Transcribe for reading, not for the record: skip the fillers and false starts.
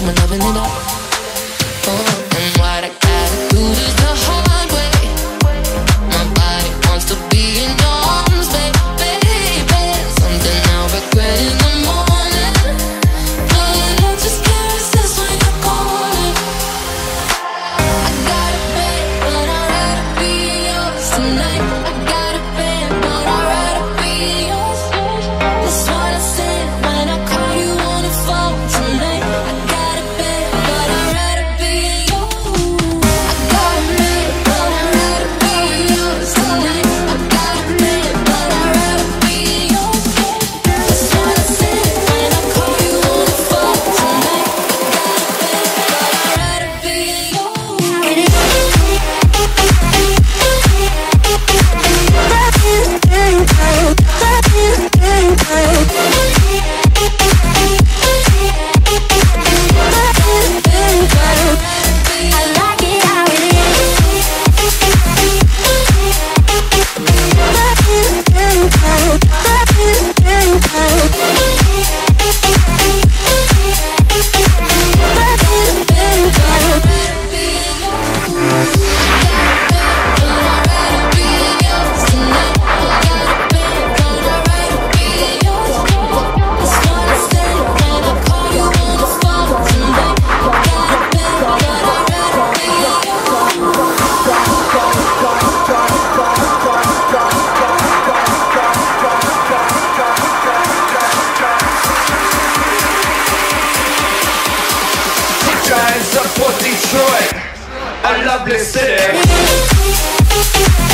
I'm loving it up. Oh, and what I gotta do is the hard way. My body wants to be in your arms, baby. Something I'll regret in the morning, but I just can't resist when you're calling. I got a bed, but I'd rather be yours tonight. I got a bed, but I'd rather be yours. That's what I said when I call you on the phone tonight. I got a bed, but I'd rather be yours. I got a bed, but I'd rather be yours tonight. I got a bed, but I'd rather be yours. That's what I said when I call you on the phone tonight. I got a bed, but I'd rather be Detroit, a lovely city.